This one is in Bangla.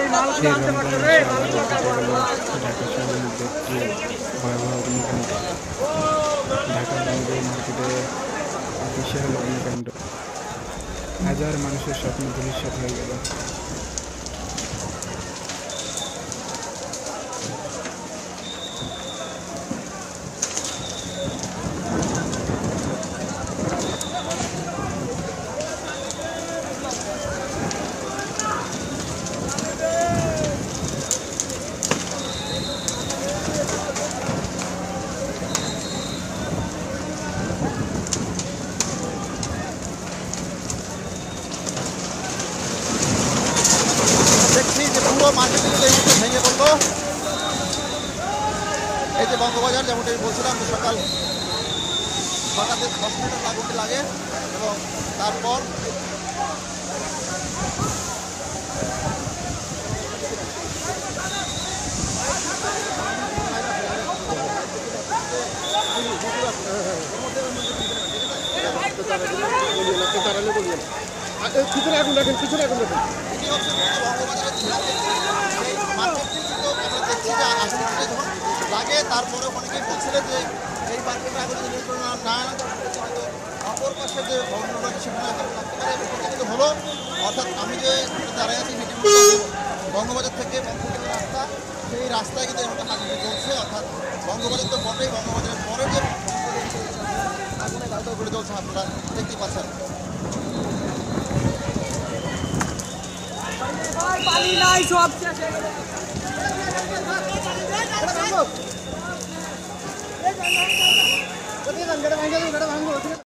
ঢাকা শহরের মধ্যে একটি ভয়াবহ অগ্নিকাণ্ড। ঢাকা লাইব্রেরি মার্কেটে বিশাল অগ্নিকাণ্ড, হাজার মানুষের স্বপ্ন ভবিষ্যৎ হয়ে গেল। দেখছি যে পুরো মার্কেট কিন্তু এই মুহূর্তে ভেঙে পড়লো। এই যে বঙ্গবাজার, যেমনটা আমি বলছিলাম যে সকালে 10 মিনিট আগুনটি লাগে এবং তারপর পিছনে আগুন রাখেন, পিছনে আগুন রাখেন। এটি হচ্ছে বঙ্গবাজারের সেই মার্কেটটি কিন্তু আমরা দেখছি যে আস্তে আস্তে যখন লাগে তারপরে অনেকেই বলছিলেন যে এই মার্কেটে আগুন যদি নিয়ন্ত্রণ না হয়তো অপর পাশে যে ভবনগুলো সেখানে আগুন থাকতে পারে এবং সেটা কিন্তু হলো। অর্থাৎ আমি যে দাঁড়ায় আছি সেটি বঙ্গবাজার থেকে বঙ্গবাজার রাস্তা, সেই রাস্তায় কিন্তু এমন আগুন জ্বলছে। অর্থাৎ বঙ্গবাজার তো বটেই, বঙ্গবাজারের পরে যে আগুনে দাও করে জ্বলছে আপনারা দেখতেই পাচ্ছেন। পানি নাই, সব শেষ।